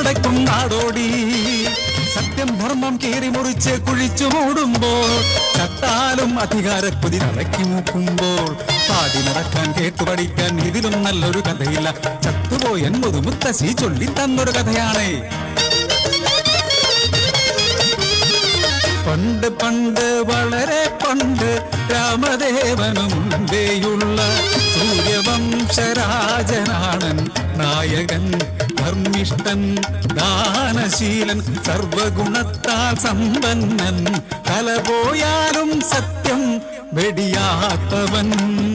പിടയ്ക്കും നാടോടി സത്യം ധർമ്മം കീറി മുറിച്ച് കുഴിച്ചു മൂടുമ്പോൾ ചത്താലും അധികാരക്കൊതി നടക്കി നോക്കുമ്പോൾ പാടി നടക്കാൻ കേട്ടു പഠിക്കാൻ ഇതിലും നല്ലൊരു കഥയില്ല. ചത്തുപോയ മുതുമുത്തശ്ശി ചൊല്ലി തന്നൊരു കഥയാണ്. പണ്ട് പണ്ട് വളരെ പണ്ട് രാമദേവനു മുമ്പേയുള്ള സൂര്യവംശരാജനാണൻ നായകൻ ധർമ്മിഷ്ഠൻ ദാനശീലൻ സർവഗുണത്താൽ സമ്പന്നൻ തല പോയാലും സത്യം വെടിയാത്തവൻ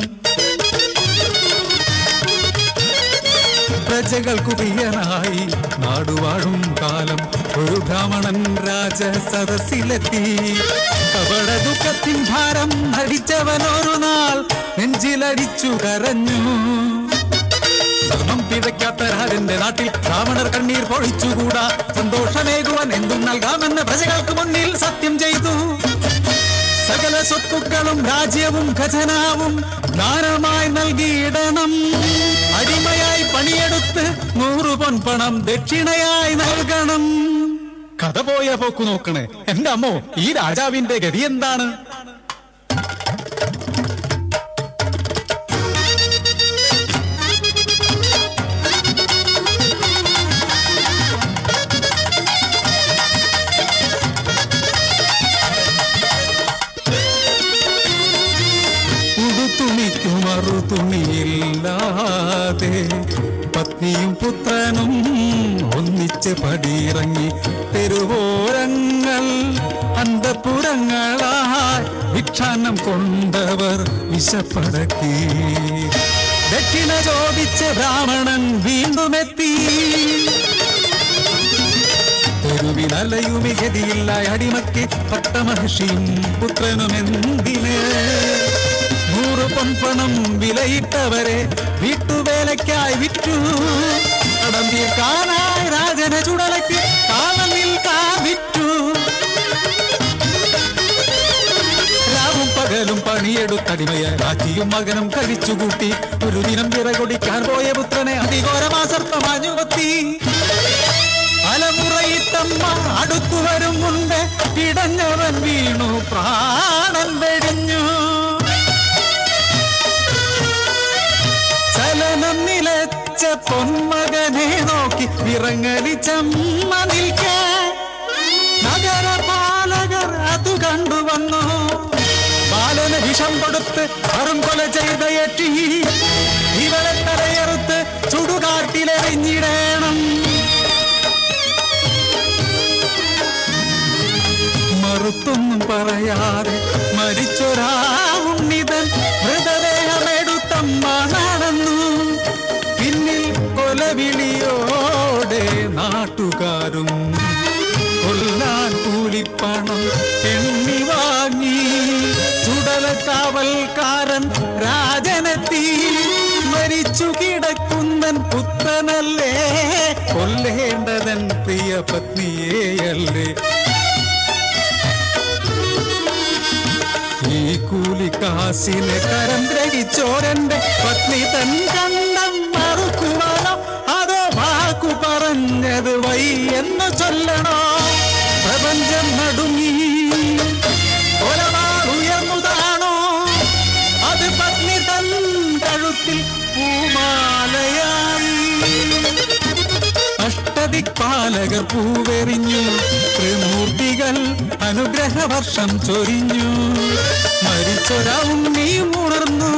പ്രജകൾക്കു പ്രിയനായി നാടുവാഴും കാലം ഒരു ബ്രാഹ്മണൻ രാജസദസ്സിലെത്തി. കപട ദുഃഖത്തിൻ ഭാരം ഹരിച്ചവനൊരു നാൾ നെഞ്ചിലടിച്ചു കരഞ്ഞു. ധർമ്മം പിഴയ്ക്കാത്ത രാജന്റെ നാട്ടിൽ ബ്രാഹ്മണർ കണ്ണീർ പൊഴിച്ചുകൂടാ. സന്തോഷമേകുവാൻ എന്തും നൽകാമെന്ന് പ്രജകൾക്ക് മുന്നിൽ സത്യം ചെയ്തു. സകല സ്വത്തുക്കളും രാജ്യവും ഖജനാവും ദാനമായി നൽകിയിടണം. അടിമയായി പണിയെടുത്ത് 100 പൊൻപണം ദക്ഷിണയായി നൽകണം. കഥ പോയ പോക്കു നോക്കണേ. എന്റെ അമ്മോ, ഈ രാജാവിന്റെ ഗതി എന്താണ്? തുണിയില്ലാതെ പത്നിയും പുത്രനും ഒന്നിച്ച് പടിയിറങ്ങി തെരുവോരങ്ങൾ അന്തപുരങ്ങളായി ഭിക്ഷാന്നം കൊണ്ടവർ വിശപ്പടക്കി. ദക്ഷിണ ചോദിച്ച ബ്രാഹ്മണൻ വീണ്ടുമെത്തി. തെരുവിലലയുമി ഗതിയില്ല അടിമയ്ക്ക് പട്ടമഹർഷിയും പുത്രനുമെന്തിന് 100 പൊൻപണം വിലയിട്ടവരെ വീട്ടുവേലയ്ക്കായി വിറ്റു. കടം തീർക്കാനായി രാജന ചുടലയ്ക്ക് കാവൽ നിൽക്കാൻ വിറ്റു. രാവും പകലും പണിയെടുത്തടിമയെ രാജിയും മകനും കഴിച്ചുകൂട്ടി. ഒരു ദിനം വിറകൊടിക്കാൻ പോയ പുത്രനെ അതിഘോരമാസർപ്പമാഞ്ഞുകൊത്തി. അലമുറയിട്ടമ്മ അടുത്തു വരും മുൻപ് പിടഞ്ഞവൻ വീണു പ്രാണൻ വെടിഞ്ഞു. ചലനം നിലച്ച പൊന്മകനെ നോക്കി വിറങ്ങലിച്ചമ്മ നിൽക്കെ നഗരപാലകർ അതു കണ്ടുവന്നു. ബാലന് വിഷം കൊടുത്ത് അറുംകൊല ചെയ്ത യക്ഷി ഇവളെ തലയെറുത്ത് ചുടുകാട്ടിലെറിഞ്ഞിടേണം. മറുത്തൊന്നും പറയാതെ മരിച്ചൊരാ ഉണ്ണിതൻ മൃതദേഹമെടുത്തമ്മ നടന്നു. പിന്നിൽ കൊലവിളിയോടെ നാട്ടുകാരും കൊല്ലാൻ കൂലിപ്പണം എണ്ണി വാങ്ങി. ചുടലക്കാവൽക്കാരൻ രാജനെത്തി. മരിച്ചു കിടക്കുന്നൻ പുത്രനല്ലേ, കൊല്ലേണ്ടതൻ പ്രിയ പത്നിയേയല്ലേ. ഈ കൂലിക്കാശിനെ കരം ഗ്രഹിച്ചോരന്റെ പത്നി തൻ കണ്ടം മറുക്കുവാനോ അതോ വാക്കു പറഞ്ഞത് വൈ എന്ന് ചൊല്ലണോ? പ്രപഞ്ചം നടുങ്ങി ഒലവാളുയർന്നതാണോ? അത് പത്നി തൻ കഴുത്തിൽ പൂമാലയായി. അഷ്ടദിക്പാലകർ പൂവെറിഞ്ഞു. ത്രിമൂർത്തികൾ അനുഗ്രഹവർഷം ചൊരിഞ്ഞു. മരിച്ചൊരാ ഉണ്ണിയും ഉണർന്നു.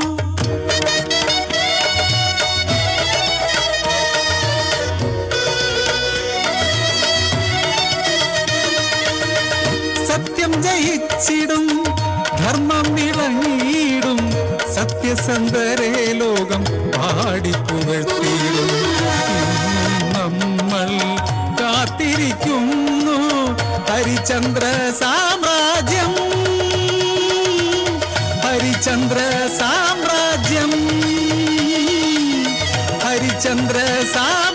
സത്യം ജയിച്ചിടും, ധർമ്മം ഇളങ്ങിയിടും. സത്യസന്ധരെ ലോകം പാടിപ്പുകഴ്ത്തിയിടും. നമ്മൾ കാത്തിരിക്കുന്നു ഹരിചന്ദ്ര സാമ്രാജ്യം. ഹരിചന്ദ്ര സാമ്രാജ്യം. ഹരിചന്ദ്ര സാമ്രാജ്യം.